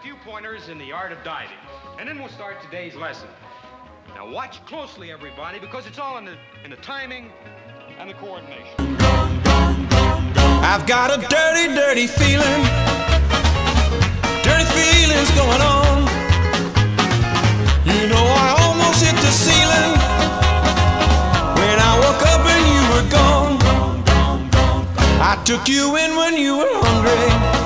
few pointers in the art of diving, and then we'll start today's lesson. Now watch closely, everybody, because it's all in the timing and the coordination. I've got a dirty, dirty feeling. Dirty feelings going on. You know I almost hit the ceiling when I woke up and you were gone. I took you in when you were hungry.